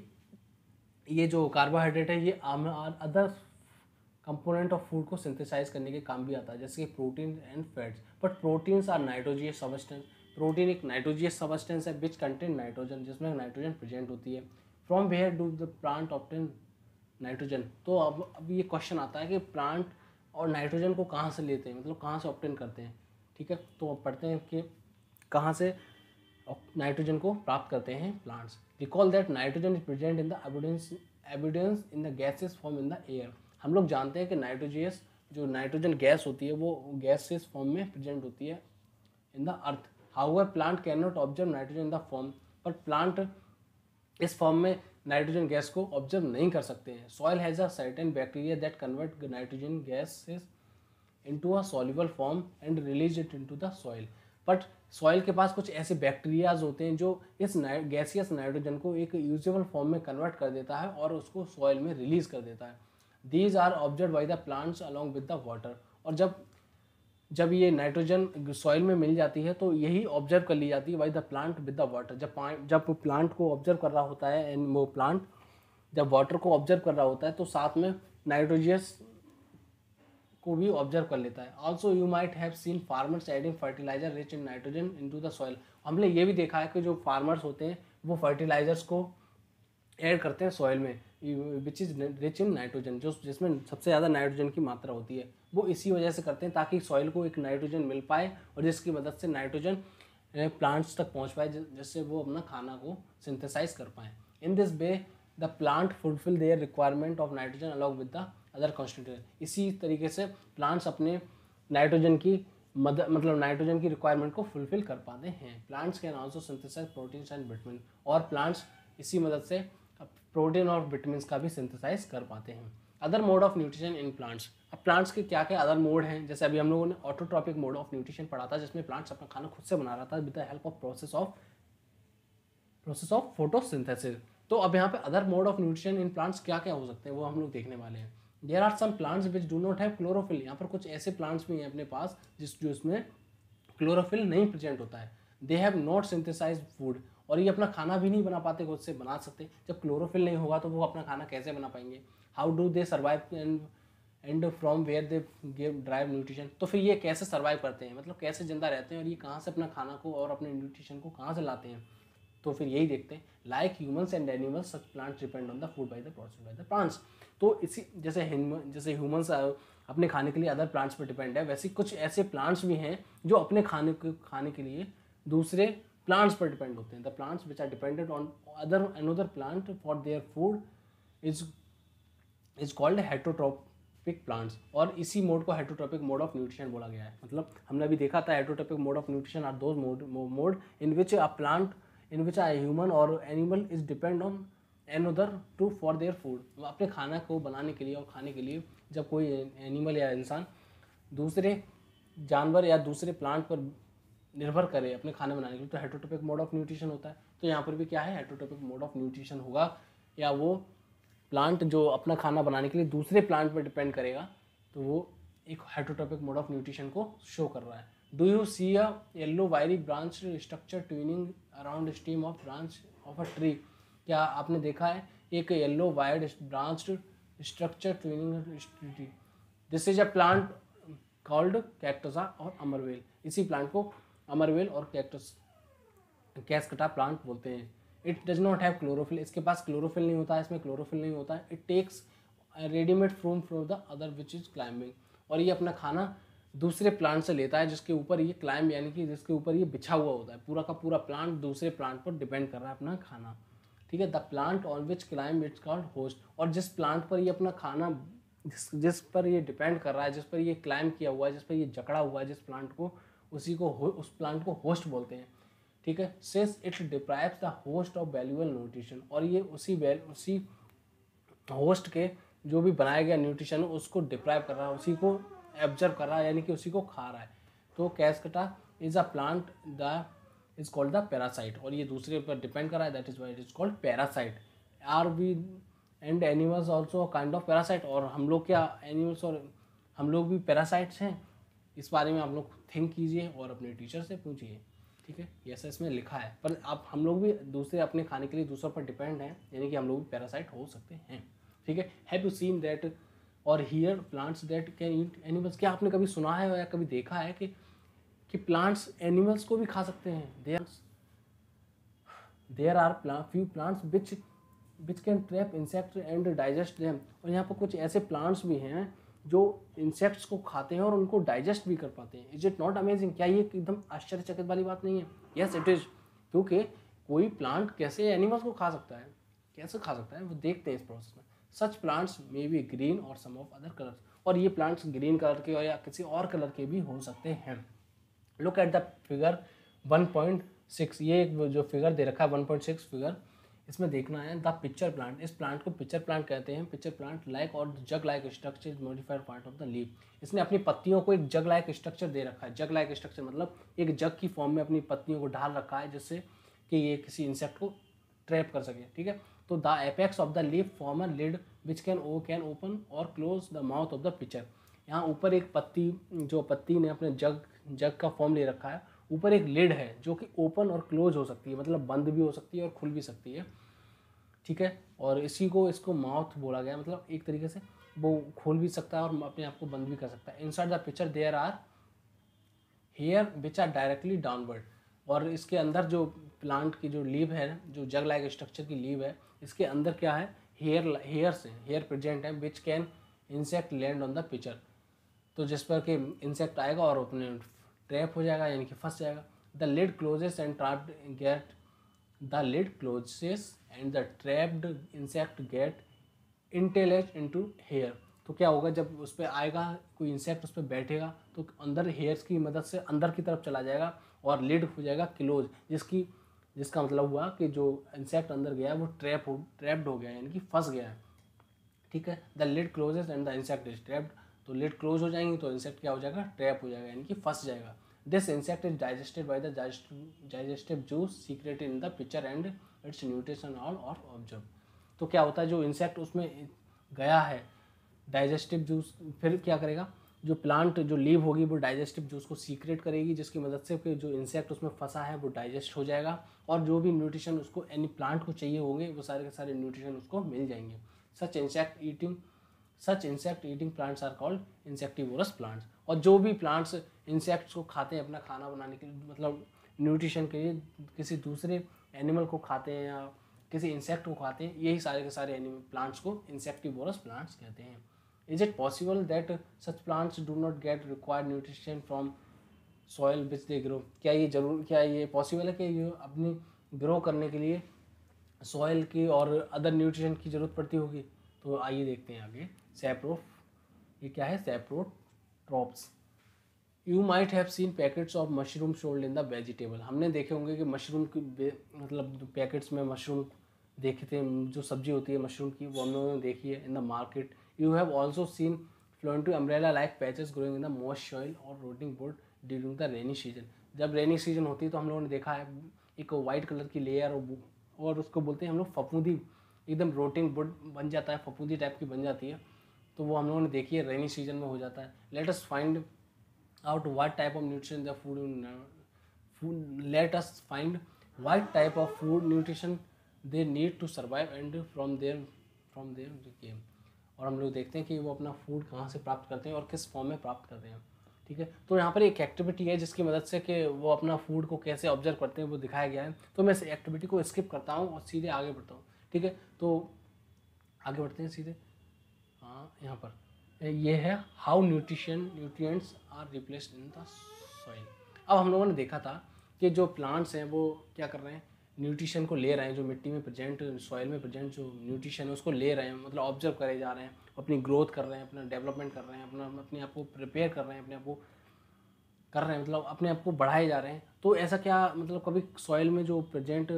A: ये जो कार्बोहाइड्रेट है ये अदर कंपोनेंट ऑफ फूड को सिंथेसाइज करने के काम भी आता है, जैसे कि protein and fats. But proteins are nitrogenous substance. Protein एक नाइट्रोजियस सबस्टेंस है विच कंटेन नाइट्रोजन, जिसमें नाइट्रोजन प्रेजेंट होती है। From where do the plant obtain nitrogen. तो अब ये क्वेश्चन आता है कि प्लांट और नाइट्रोजन को कहाँ से लेते हैं, मतलब कहाँ से ऑब्टेन करते हैं। ठीक है, तो अब पढ़ते हैं कि कहाँ से नाइट्रोजन को प्राप्त करते हैं plants. Recall that nitrogen is present in the evidence in the gases form in the air. हम लोग जानते हैं कि नाइट्रोजन गैस होती है वो गैसेस फॉर्म में प्रेजेंट होती है in the earth. However plant can not observe nitrogen in the form, but plant इस फॉर्म में नाइट्रोजन गैस को ऑब्जर्व नहीं कर सकते हैं। Soil has a certain bacteria that convert nitrogen gases into a soluble form and release it into the soil. But soil के पास कुछ ऐसे बैक्टीरियाज होते हैं जो इस गैसियस नाइट्रोजन को एक यूजेबल फॉर्म में कन्वर्ट कर देता है और उसको सॉइल में रिलीज कर देता है। These are observe by the plants along with the water. और जब ये नाइट्रोजन सॉइल में मिल जाती है तो यही ऑब्जर्व कर ली जाती है by the plant with the water. जब प्लांट को ऑब्जर्व कर रहा होता है एंड वो प्लांट जब वाटर को ऑब्जर्व कर रहा होता है तो साथ में नाइट्रोजियस को भी ऑब्जर्व कर लेता है। Also you might have seen farmers adding fertiliser rich in nitrogen into the soil. हमने ये भी देखा है कि जो फार्मर्स होते हैं वो फर्टिलाइजर्स को ऐड करते हैं सॉइल में, which is rich in nitrogen, जो जिसमें सबसे ज़्यादा नाइट्रोजन की मात्रा होती है, वो इसी वजह से करते हैं ताकि सॉइल को एक नाइट्रोजन मिल पाए और जिसकी मदद से नाइट्रोजन प्लांट्स तक पहुंच पाए, जिससे वो अपना खाना को सिंथेसाइज कर पाएँ। In this way the plant fulfil their requirement of nitrogen along with the other constituent. इसी तरीके से प्लांट्स अपने नाइट्रोजन की मतलब नाइट्रोजन की रिक्वायरमेंट को फुलफिल कर पाते हैं। Plants can also synthesise proteins and vitamin, और प्लांट्स इसी मदद से प्रोटीन और विटामिन का भी सिंथेसाइज कर पाते हैं। Other mode of nutrition in plants, अब प्लांट्स के क्या क्या अदर मोड हैं, जैसे अभी हम लोगों ने ऑटोट्रॉपिक मोड ऑफ न्यूट्रिशन पढ़ा था, जिसमें प्लांट्स अपना खाना खुद से बना रहा था with the help of process of photosynthesis. तो अब यहाँ पे other mode of nutrition in plants क्या क्या हो सकते हैं वो हम लोग देखने वाले हैं। There are some plants which do not have chlorophyll, यहाँ पर कुछ ऐसे प्लांट्स भी हैं अपने पास जिसमें क्लोरोफिल नहीं प्रेजेंट होता है। They have not synthesise food, और ये अपना खाना भी नहीं बना पाते, खुद से बना सकते। जब क्लोरोफिल नहीं होगा तो वो अपना खाना कैसे बना पाएंगे। How do they survive and from where they give drive nutrition, तो फिर ये कैसे सर्वाइव करते हैं, मतलब कैसे जिंदा रहते हैं और ये कहाँ से अपना खाना को और अपने न्यूट्रिशन को कहाँ से लाते हैं। तो फिर यही देखते हैं। Like humans and animals such plants depend on the food by the process by the plants. तो इसी जैसे ह्यूमन्स अपने खाने के लिए अदर प्लांट्स पर डिपेंड है, वैसे कुछ ऐसे प्लांट्स भी हैं जो अपने खाने के लिए दूसरे प्लांट्स पर डिपेंड होते हैं। The plants which are dependent on another plant for their food is called heterotrophic plants, और इसी मोड को हेटरोट्रॉपिक मोड ऑफ न्यूट्रिशन बोला गया है। मतलब हमने अभी देखा था heterotrophic mode of nutrition are those mode in which a plant in which a human or animal is depend on another to for their food। अपने खाना को बनाने के लिए और खाने के लिए जब कोई एनिमल या इंसान दूसरे जानवर या दूसरे प्लांट पर निर्भर करे अपने खाने बनाने के लिए, तो हेटरोट्रॉपिक मोड ऑफ न्यूट्रिशन होता है। तो यहाँ पर भी क्या है, हेटरोट्रॉपिक मोड ऑफ न्यूट्रिशन होगा, या वो प्लांट जो अपना खाना बनाने के लिए दूसरे प्लांट पर डिपेंड करेगा, तो वो एक हेटरोट्रॉपिक मोड ऑफ न्यूट्रिशन को शो कर रहा है। Do you see a yellow wiry branch structure twining around stem of branch of a tree, क्या आपने देखा है एक yellow wired branched structure twining tree, this is a plant called कैक्टसा और अमरवेल। इसी प्लांट को अमरवेल और कैस्कटा प्लांट बोलते हैं। It does not have chlorophyll, इसके पास क्लोरोफिल नहीं होता है, इसमें क्लोरोफिल नहीं होता है। It takes readymade from from the other which is climbing, और ये अपना खाना दूसरे प्लांट से लेता है जिसके ऊपर ये क्लाइंब यानी कि जिसके ऊपर ये बिछा हुआ होता है। पूरा का पूरा प्लांट दूसरे प्लांट पर डिपेंड कर रहा है अपना खाना, ठीक है। The plant on which climb it's called host, और जिस प्लांट पर ये अपना खाना जिस पर ये डिपेंड कर रहा है, जिस पर ये क्लाइंब किया हुआ है, जिस पर ये जकड़ा हुआ है जिस प्लांट को, उस प्लांट को होस्ट बोलते हैं, ठीक है। Since it deprives the host of valuable nutrition, और ये उसी होस्ट के जो भी बनाया गया न्यूट्रिशन उसको डिप्राइव कर रहा है, उसी को एब्जर्व कर रहा है, यानी कि उसी को खा रहा है। तो cuscuta is a plant the is called the parasite, और ये दूसरे पर डिपेंड कर रहा है, that is why it is called parasite. Are we and animals also kind of parasite, और हम लोग क्या एनिमल्स और हम लोग भी पैरासाइट्स हैं, इस बारे में आप लोग थिंक कीजिए और अपने टीचर से पूछिए, ठीक है। ऐसा इसमें लिखा है, पर आप हम लोग भी दूसरे अपने खाने के लिए दूसरों पर डिपेंड हैं, यानी कि हम लोग भी पैरासाइट हो सकते हैं, ठीक है। Have you seen that or here plants that can eat animals, क्या आपने कभी सुना है या कभी देखा है कि प्लांट्स एनिमल्स को भी खा सकते हैं। There are few plants which can trap insect and digest them, और यहाँ पर कुछ ऐसे प्लांट्स भी हैं जो इंसेक्ट्स को खाते हैं और उनको डाइजेस्ट भी कर पाते हैं। इज इट नॉट अमेजिंग, क्या ये एकदम आश्चर्यचकित वाली बात नहीं है? यस इट इज़, क्योंकि कोई प्लांट कैसे एनिमल्स को खा सकता है, कैसे खा सकता है वो देखते हैं इस प्रोसेस में। Such plants may be green or some of other colours, और ये प्लांट्स ग्रीन कलर के और या किसी और कलर के भी हो सकते हैं। लुक एट द फिगर 1.6, ये जो फिगर दे रखा है 1.6 फिगर, इसमें देखना है द पिक्चर प्लांट। इस प्लांट को पिक्चर प्लांट कहते हैं। Picture plant like or jug like structure is modified part of the leaf. इसने अपनी पत्तियों को एक जग लाइक स्ट्रक्चर दे रखा है। जग लाइक स्ट्रक्चर मतलब एक जग की फॉर्म में अपनी पत्तियों को ढाल रखा है जिससे कि ये किसी इंसेक्ट को ट्रैप कर सके, ठीक है। तो the apex of the leaf form a lid which can open और close the mouth of the picture. यहाँ ऊपर एक पत्ती ने अपने जग का फॉर्म ले रखा है, ऊपर एक लिड है जो कि ओपन और क्लोज हो सकती है, मतलब बंद भी हो सकती है और खुल भी सकती है, ठीक है। और इसको माउथ बोला गया, मतलब एक तरीके से वो खोल भी सकता है और अपने आप को बंद भी कर सकता है। Inside the picture there are hair which are directly downward, और इसके अंदर जो प्लांट की जो लीव है, जो जग लाइक स्ट्रक्चर की लीव है, इसके अंदर क्या है, हेयर प्रेजेंट है which can insect land on the picture, तो जिस पर कि इंसेक्ट आएगा और अपने ट्रैप हो जाएगा, यानी कि फंस जाएगा। The lid closes and trapped get the lid closes and the trapped insect get entangled into hair. तो क्या होगा, जब उस पर आएगा कोई इंसेक्ट, उस पर बैठेगा तो अंदर हेयर्स की मदद से अंदर की तरफ चला जाएगा और लिड हो जाएगा क्लोज, जिसका मतलब हुआ कि जो इंसेक्ट अंदर गया वो ट्रैप्ड हो गया, यानी कि फंस गया है। ठीक है, the lid closes and the insect is trapped, तो लिड क्लोज हो जाएंगी तो इंसेक्ट क्या हो जाएगा, ट्रैप हो जाएगा, यानी कि फंस जाएगा। This insect is digested by the digestive juice secreted in the picture and its nutrition all or observe. तो क्या होता है, जो इंसेक्ट उसमें गया है डाइजेस्टिव जूस, फिर क्या करेगा, जो प्लांट जो लीव होगी वो डाइजेस्टिव जूस को सीक्रेट करेगी, जिसकी मदद से फिर जो इंसेक्ट उसमें फंसा है वो डाइजेस्ट हो जाएगा, और जो भी न्यूट्रिशन उसको एनी प्लांट को चाहिए होंगे वो सारे के सारे न्यूट्रिशन उसको मिल जाएंगे। Such insect eating plants are called insectivorous plants. और जो भी प्लांट्स इंसेक्ट्स को खाते हैं अपना खाना बनाने के लिए, मतलब न्यूट्रिशन के लिए, किसी दूसरे एनिमल को खाते हैं या किसी इंसेक्ट को खाते हैं, यही सारे के सारे एनिमल प्लांट्स को इंसेक्टिवोरस प्लांट्स कहते हैं। Is it possible that such plants do not get required nutrition from soil which they grow? क्या ये पॉसिबल है कि ये अपनी ग्रो करने के लिए सॉइल की और अदर न्यूट्रिशन की ज़रूरत पड़ती होगी? तो आइए देखते हैं आगे। ये क्या है, saprotrophs. You might have seen packets of mushroom sold in the vegetable. हमने देखे होंगे कि मशरूम की मतलब पैकेट्स में मशरूम देखे थे, जो सब्जी होती है मशरूम की, वो हम लोगों ने देखी है in the market. You have also seen flow into umbrella like patches growing in the moist soil or rotting wood during the rainy season. जब रेनी सीजन होती है तो हम लोगों ने देखा है एक वाइट कलर की लेयर, और उसको बोलते हैं हम लोग फफूंदी, एकदम रोटिंग वुड बन जाता है, फफूंदी टाइप की बन जाती है, तो वो हम लोगों ने देखी है, रेनी सीजन में हो जाता है। Let us find out what type of nutrition the let us find what type of food nutrition they need to survive and from their game। और हम लोग देखते हैं कि वो अपना फूड कहाँ से प्राप्त करते हैं और किस फॉर्म में प्राप्त करते हैं। ठीक है, तो यहाँ पर एक एक्टिविटी है जिसकी मदद से कि वो अपना फूड को कैसे ऑब्जर्व करते हैं वो दिखाया गया है। तो मैं इस एक्टिविटी को स्किप करता हूँ और सीधे आगे बढ़ता हूँ। ठीक है, तो आगे बढ़ते हैं सीधे। हाँ, यहाँ पर ये है how nutrients are replaced in the soil. अब हम लोगों ने देखा था कि जो प्लांट्स हैं वो क्या कर रहे हैं, न्यूट्रिशन को ले रहे हैं, जो मिट्टी में प्रेजेंट, सॉइल में प्रेजेंट जो न्यूट्रिशन है उसको ले रहे हैं, मतलब ऑब्जर्व करे जा रहे हैं, अपनी ग्रोथ कर रहे हैं, अपना डेवलपमेंट कर रहे हैं, अपने आप को प्रिपेयर कर रहे हैं, अपने आप को कर रहे हैं, मतलब अपने आप को बढ़ाए जा रहे हैं। तो ऐसा क्या, मतलब कभी सॉइल में जो प्रेजेंट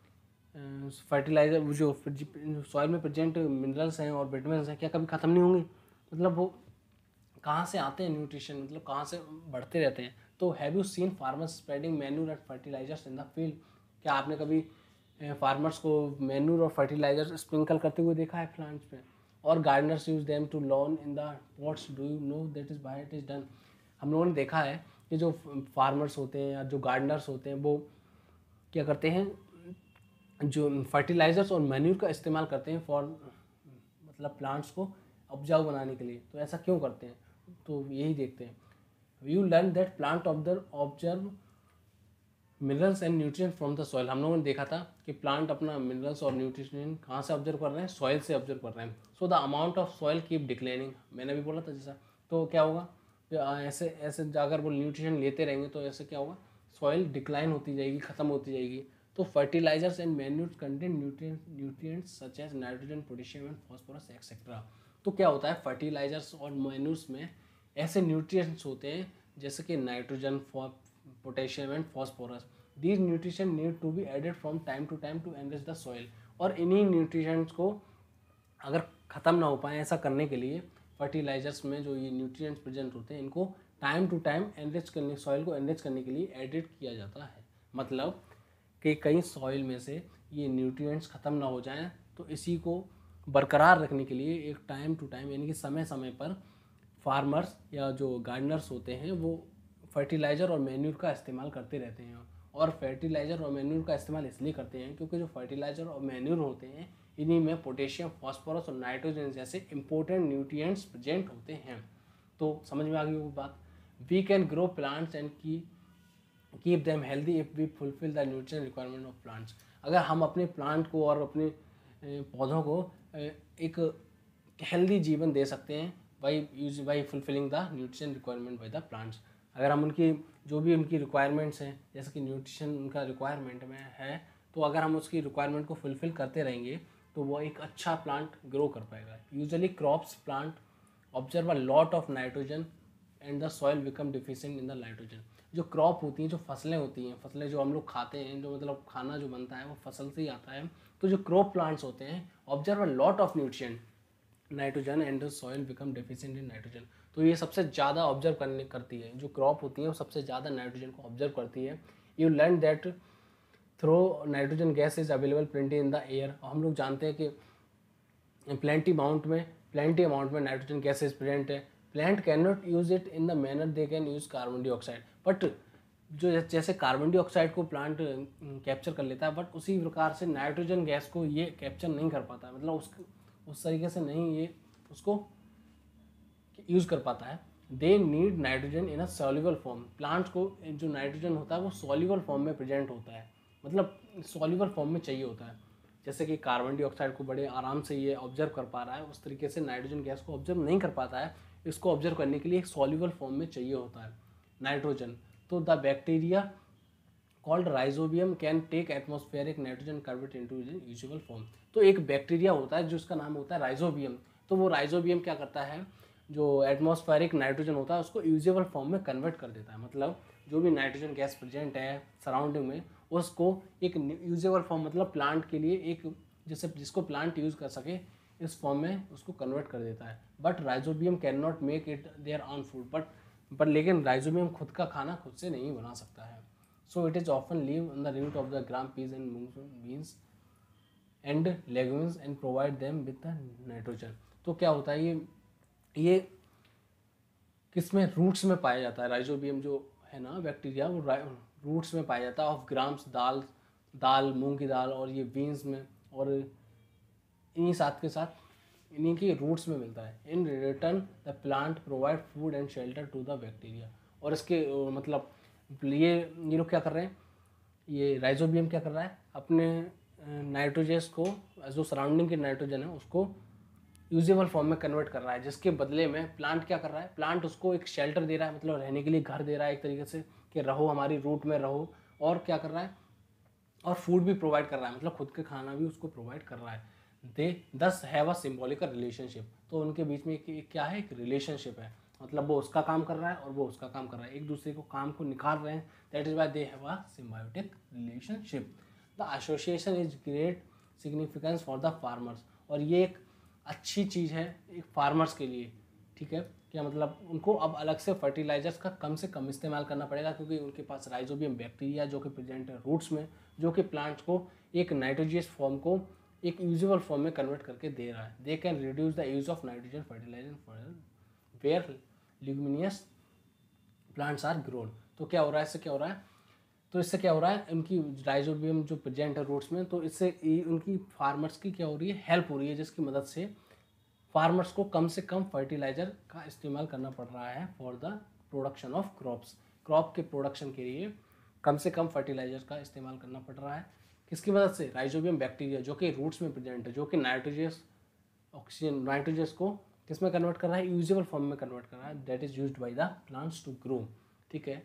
A: फर्टिलाइजर, जो सॉइल में प्रेजेंट मिनरल्स हैं और विटामिन्स हैं, क्या कभी ख़त्म नहीं होंगे? मतलब वो कहाँ से आते हैं न्यूट्रिशन, मतलब कहाँ से बढ़ते रहते हैं? तो have you seen farmers spreading manure and fertilisers in the field? क्या आपने कभी फार्मर्स को मैन्यूर और फर्टिलाइजर स्प्रिंकल करते हुए देखा है प्लांट्स पे? और gardeners use them to lawn in the pots, do you know that is why it is done? हम लोगों ने देखा है कि जो फार्मर्स होते हैं या जो गार्डनर्स होते हैं वो क्या करते हैं, जो फर्टिलाइजर्स और मैन्यूर का इस्तेमाल करते हैं फॉर मतलब प्लांट्स को उपजाऊ बनाने के लिए। तो ऐसा क्यों करते हैं, तो यही देखते हैं। You learn that plant observe minerals and nutrients from the soil. हम लोगों ने देखा था कि प्लांट अपना मिनरल्स और न्यूट्रिशन कहाँ से ऑब्जर्व कर रहे हैं, सॉइल से ऑब्जर्व कर रहे हैं। So the amount of soil keep declining, मैंने भी बोला था जैसा। तो क्या होगा, ऐसे ऐसे अगर वो न्यूट्रिशन लेते रहेंगे तो ऐसे क्या होगा, सॉइल डिक्लाइन होती जाएगी, ख़त्म होती जाएगी। तो fertilisers and manures contain nutrients such as nitrogen, potassium and phosphorus etcetera. तो क्या होता है, फर्टिलाइजर्स और मैन्यूर्स में ऐसे न्यूट्रिएंट्स होते हैं जैसे कि nitrogen, potassium and phosphorus. These nutrition need to be added from time to enrich the soil. और इन्हीं न्यूट्रिएंट्स को अगर ख़त्म ना हो पाए, ऐसा करने के लिए फर्टिलाइजर्स में जो ये न्यूट्रिएंट्स प्रेजेंट होते हैं इनको टाइम टू टाइम एनरिच करने, सॉइल को एनरिच करने के लिए एडिट किया जाता है। मतलब कि कहीं सॉइल में से ये न्यूट्रिएंट्स ख़त्म ना हो जाएं, तो इसी को बरकरार रखने के लिए एक टाइम टू टाइम यानी कि समय समय पर फार्मर्स या जो गार्डनर्स होते हैं वो फर्टिलाइज़र और मैन्यूर का इस्तेमाल करते रहते हैं। और फर्टिलाइज़र और मैन्यूर का इस्तेमाल इसलिए करते हैं क्योंकि जो फर्टिलाइज़र और मैन्यूर होते हैं इन्हीं में पोटेशियम, फॉस्फोरस और नाइट्रोजन जैसे इंपॉर्टेंट न्यूट्रिएंट्स प्रेजेंट होते हैं। तो समझ में आ गई वो बात। We can grow plants and keep them healthy if we fulfil the nutrition requirement of plants. अगर हम अपने प्लांट को और अपने पौधों को एक हेल्दी जीवन दे सकते हैं by fulfilling the nutrition requirement by the plants. अगर हम उनकी जो भी उनकी रिक्वायरमेंट्स हैं, जैसे कि न्यूट्रिशन उनका रिक्वायरमेंट में है, तो अगर हम उसकी रिक्वायरमेंट को फुलफिल करते रहेंगे तो वो एक अच्छा प्लांट ग्रो कर पाएगा। Usually crops plant observe a lot of nitrogen and the soil become deficient in the nitrogen. जो क्रॉप होती हैं, जो फसलें होती हैं, फसलें जो हम लोग खाते हैं, जो मतलब खाना जो बनता है वो फसल से ही आता है, तो जो क्रॉप प्लांट्स होते हैं observe a lot of nutrient nitrogen and the soil become deficient in nitrogen. तो ये सबसे ज़्यादा ऑब्जर्व करती है, जो क्रॉप होती है वो सबसे ज़्यादा नाइट्रोजन को ऑब्जर्व करती है। You learn that through nitrogen gas is available plenty in the air. हम लोग जानते हैं कि प्लेंटी अमाउंट में नाइट्रोजन गैस इज प्रेजेंट है। Plant can not use it in the manner they can use carbon dioxide, but जो जैसे carbon dioxide को प्लांट कैप्चर कर लेता है, बट उसी प्रकार से नाइट्रोजन गैस को ये कैप्चर नहीं कर पाता है, मतलब उस तरीके से नहीं ये उसको यूज़ कर पाता है। They need nitrogen in a soluble form. Plants को जो नाइट्रोजन होता है वो सॉल्युबल फॉर्म में प्रेजेंट होता है, मतलब सॉल्युबल फॉर्म में चाहिए होता है। जैसे कि कार्बन डाइऑक्साइड को बड़े आराम से ये ऑब्जर्व कर पा रहा है, उस तरीके से नाइट्रोजन गैस को ऑब्जर्व नहीं कर पाता है। इसको ऑब्जर्व करने के लिए एक सॉल्युबल फॉर्म में चाहिए होता है नाइट्रोजन। तो the bacteria called rhizobium can take atmospheric nitrogen convert into usual form. तो एक बैक्टीरिया होता है जिसका नाम होता है राइजोबियम। तो वो राइजोबियम क्या करता है, जो एटमॉस्फेरिक नाइट्रोजन होता है उसको यूजुअल फॉर्म में कन्वर्ट कर देता है। मतलब जो भी नाइट्रोजन गैस प्रेजेंट है सराउंडिंग में उसको एक यूजुअल फॉर्म, मतलब प्लांट के लिए एक जैसे जिसको प्लांट यूज़ कर सके इस फॉर्म में उसको कन्वर्ट कर देता है। But rhizobium can not make it there on food, but लेकिन राइजोबियम खुद का खाना खुद से नहीं बना सकता है। So it is often live on the root of the gram peas and beans and legumes and provide them with the nitrogen. तो क्या होता है ये किस में, रूट्स में पाया जाता है। राइजोबियम जो है ना बैक्टीरिया, वो रूट्स में पाया जाता है ऑफ ग्राम्स, दाल मूंग की दाल और ये बीन्स में, और इन्हीं साथ के साथ इन्हीं की रूट्स में मिलता है। In return the plant provide food and shelter to the bacteria. और इसके मतलब ये लोग क्या कर रहे हैं, ये राइजोबियम क्या कर रहा है, अपने नाइट्रोजन को, जो सराउंडिंग के नाइट्रोजन है उसको यूजेबल फॉर्म में कन्वर्ट कर रहा है, जिसके बदले में प्लांट क्या कर रहा है, प्लांट उसको एक शेल्टर दे रहा है, मतलब रहने के लिए घर दे रहा है एक तरीके से कि रहो हमारी रूट में रहो। और क्या कर रहा है, और फूड भी प्रोवाइड कर रहा है, मतलब खुद के खाना भी उसको प्रोवाइड कर रहा है। दे दस हैव अ सिम्बॉलिकल रिलेशनशिप। तो उनके बीच में क्या है, एक रिलेशनशिप है, मतलब वो उसका काम कर रहा है और वो उसका काम कर रहा है, एक दूसरे को काम को निखार रहे हैं। That is why they have a symbiotic relationship. The association is great significance for the farmers. और ये एक अच्छी चीज़ है एक फार्मर्स के लिए, ठीक है। क्या मतलब उनको अब अलग से फर्टिलाइजर्स का कम से कम इस्तेमाल करना पड़ेगा, क्योंकि उनके पास राइजोबियम बैक्टीरिया जो कि प्रेजेंट है रूट्स में, जो कि प्लांट्स को एक नाइट्रोजियस फॉर्म को एक यूजुअल फॉर्म में कन्वर्ट करके दे रहा है। They can reduce the use of nitrogen fertilizer for where leguminous plants are grown. तो क्या हो रहा है, इससे क्या हो रहा है, तो इससे क्या हो रहा है, उनकी राइजोबियम जो प्रेजेंट है रूट्स में, तो इससे उनकी फार्मर्स की क्या हो रही है, हेल्प हो रही है, जिसकी मदद से फार्मर्स को कम से कम फर्टिलाइज़र का इस्तेमाल करना पड़ रहा है for the production of crops. Crop के प्रोडक्शन के लिए कम से कम फर्टिलाइज़र का इस्तेमाल करना पड़ रहा है, किसकी मदद से, राइजोबियम बैक्टीरिया जो कि रूट्स में प्रेजेंट है, जो कि नाइट्रोजस ऑक्सीजन नाइट्रोजस को किस में कन्वर्ट कर रहा है, यूजेबल फॉर्म में कन्वर्ट कर रहा है। That is used by the plants to grow, ठीक है।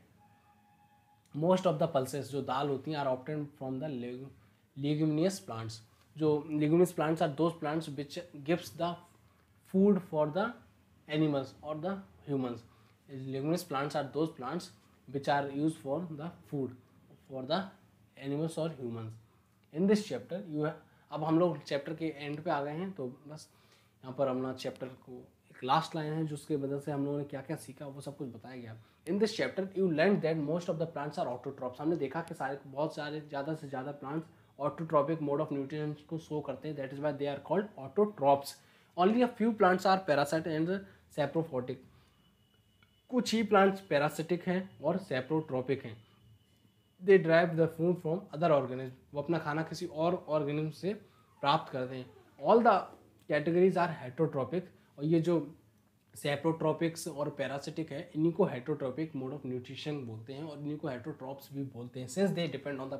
A: मोस्ट ऑफ द पल्सेस जो दाल होती हैं are obtain from the leguminous plants. जो leguminous plants are those plants which gives the food for the animals or the humans. Leguminous plants are those plants which are used for the food for the animals or humans. In this chapter you have, अब हम लोग chapter के and पे आ गए हैं, तो बस यहाँ पर हम लोग चैप्टर को एक लास्ट लाइन है जिसके वजह से हम लोगों ने क्या क्या सीखा वो सब कुछ बताया गया। In this chapter you learn that most of the plants are autotrophs. हमने देखा कि बहुत सारे ज़्यादा से ज़्यादा plants autotrophic mode of nutrition को शो करते हैं। That is why they are called autotrophs. Only a few plants are parasite and saprophytic. कुछ ही प्लांट्स पैरासिटिक हैं और सैप्रोट्रॉपिक हैं। They derive the food from other organism, वो अपना खाना किसी और ऑर्गेनिज्म से प्राप्त करते हैं। All the categories are heterotrophic, और ये जो सेप्रोट्रॉपिक्स और पैरासिटिक है इन्हीं को हेटरोट्रॉपिक मोड ऑफ न्यूट्रिशन बोलते हैं, और इन्हीं को हेटरोट्रॉप्स भी बोलते हैं, since they depend on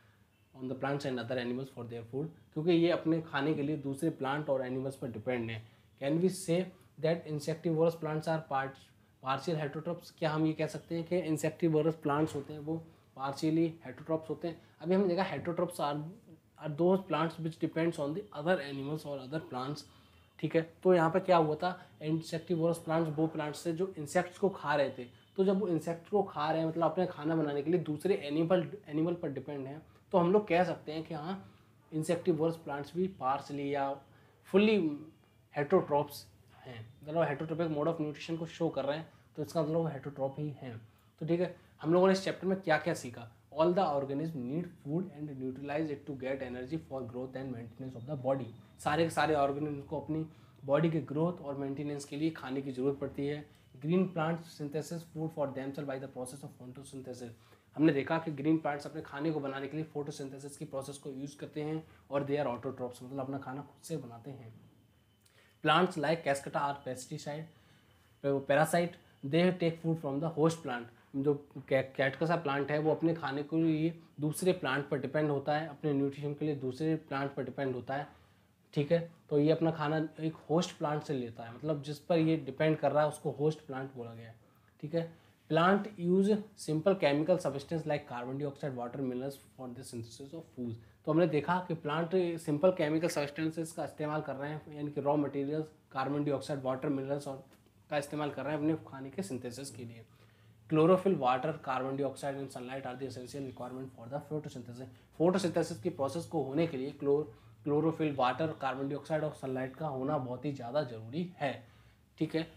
A: the plants and other animals for their food, क्योंकि ये अपने खाने के लिए दूसरे प्लांट और एनिमल्स पर डिपेंड हैं। Can we say that insectivorous plants are partial heterotrophs, क्या हम ये कह सकते हैं कि इंसेक्टिवोरस प्लांट्स होते हैं वो पार्शियली हेटरोट्रॉप्स होते हैं? अभी हमने देखा heterotrophs are those plants which depends on the other animals और अदर प्लांट्स, ठीक है। तो यहाँ पर क्या हुआ था, इंसेक्टिवोरस प्लांट्स वो प्लांट्स थे जो इंसेक्ट्स को खा रहे थे, तो जब वो इंसेक्ट को खा रहे हैं मतलब अपने खाना बनाने के लिए दूसरे एनिमल पर डिपेंड हैं, तो हम लोग कह सकते हैं कि हाँ इंसेक्टिवोरस प्लांट्स भी पार्शली या फुल्ली हेटरोट्रॉप्स हैं, मतलब हेटरोट्रॉपिक मोड ऑफ न्यूट्रिशन को शो कर रहे हैं, तो इसका मतलब हेटरोट्रॉप ही हैं। तो ठीक है, हम लोगों ने इस चैप्टर में क्या क्या सीखा? All the organism need food and utilize it to get energy for growth and maintenance of the body. सारे के सारे ऑर्गेनिज्म को अपनी बॉडी के ग्रोथ और मेंटेनेंस के लिए खाने की जरूरत पड़ती है। Green plants synthesis food for themselves by the process of photosynthesis. हमने देखा कि ग्रीन प्लांट्स अपने खाने को बनाने के लिए फोटोसिंथेसिस की प्रोसेस को यूज़ करते हैं, और दे आर ऑटोट्रॉप्स, मतलब अपना खाना खुद से बनाते हैं। Plants like cuscuta are pesticide parasite, they take food from the host plant. जो कैटकसा प्लांट है वो अपने खाने के लिए दूसरे प्लांट पर डिपेंड होता है, अपने न्यूट्रिशन के लिए दूसरे प्लांट पर डिपेंड होता है, ठीक है। तो ये अपना खाना एक होस्ट प्लांट से लेता है, मतलब जिस पर ये डिपेंड कर रहा है उसको होस्ट प्लांट बोला गया है, ठीक है। Plant use simple chemical substance like carbon dioxide water minerals for the synthesis of food. तो हमने देखा कि प्लांट सिंपल केमिकल सब्सटेंसेस का इस्तेमाल कर रहे हैं, यानी कि raw materials carbon dioxide water minerals और का इस्तेमाल कर रहे हैं अपने खाने के सिंथेसिस के लिए। Chlorophyll water carbon dioxide and sunlight are the essential requirement for the photosynthesis. Photosynthesis की प्रोसेस को होने के लिए क्लोरोफिल वाटर कार्बन डाइऑक्साइड और सनलाइट का होना बहुत ही ज़्यादा जरूरी है, ठीक है।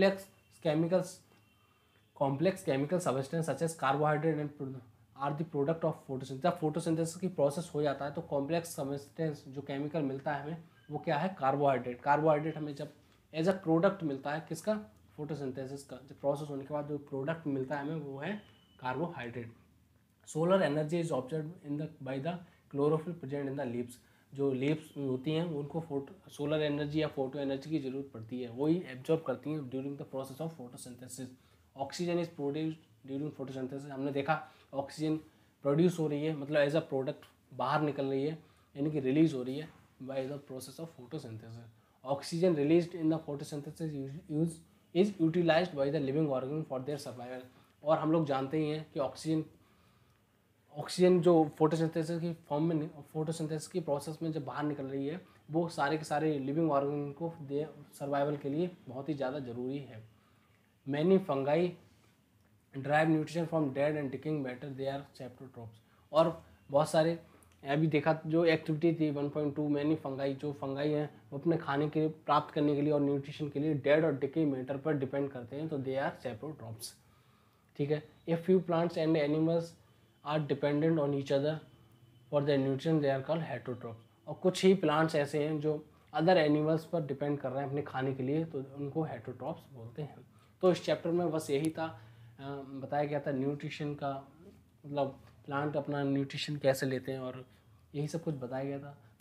A: Complex chemical substance such as carbohydrate and are the product of photosynthesis. जब फोटोसिंथेसिस की प्रोसेस हो जाता है तो कॉम्प्लेक्स सब्सटेंस जो केमिकल मिलता है हमें वो क्या है, कार्बोहाइड्रेट। कार्बोहाइड्रेट हमें जब एज अ प्रोडक्ट मिलता है किसका, फोटोसिंथेसिस का। जब प्रोसेस होने के बाद जो प्रोडक्ट मिलता है हमें वो है carbohydrate. Solar energy is observe in the by the chlorophyll present in the leaves. जो लीव्स होती हैं उनको सोलर एनर्जी या फोटो एनर्जी की जरूरत पड़ती है, वही एब्जॉर्ब करती हैं during the process of photosynthesis. Oxygen is produced during photosynthesis. हमने देखा ऑक्सीजन प्रोड्यूस हो रही है, मतलब एज अ प्रोडक्ट बाहर निकल रही है, यानी कि रिलीज हो रही है by the process of photosynthesis. Oxygen released in the photosynthesis is utilized by the living organ for their survival. और हम लोग जानते ही हैं कि ऑक्सीजन जो फोटोसिंथेसिस की फॉर्म में फोटोसिंथेसिस की प्रोसेस में जब बाहर निकल रही है वो सारे के सारे लिविंग ऑर्गन को सर्वाइवल के लिए बहुत ही ज़्यादा ज़रूरी है। Many fungi derive nutrition from dead and decaying matter, they are saprotrophs. और बहुत सारे अभी देखा जो एक्टिविटी थी 1.2, मैनी फंगाई, जो फंगाई हैं वो अपने खाने के प्राप्त करने के लिए और न्यूट्रिशन के लिए डेड और डिकिंग मैटर पर डिपेंड करते हैं, तो दे आर सेप्रोट्रॉप्स, ठीक है। If few plants and animals are dependent on each other for the nutrition, they are called heterotrophs. और कुछ ही प्लांट्स ऐसे हैं जो अदर एनिमल्स पर डिपेंड कर रहे हैं अपने खाने के लिए, तो उनको हेटरोट्रॉप्स बोलते हैं। तो इस चैप्टर में बस यही था, बताया गया था न्यूट्रिशन का, मतलब प्लांट अपना न्यूट्रिशन कैसे लेते हैं और यही सब कुछ बताया गया था।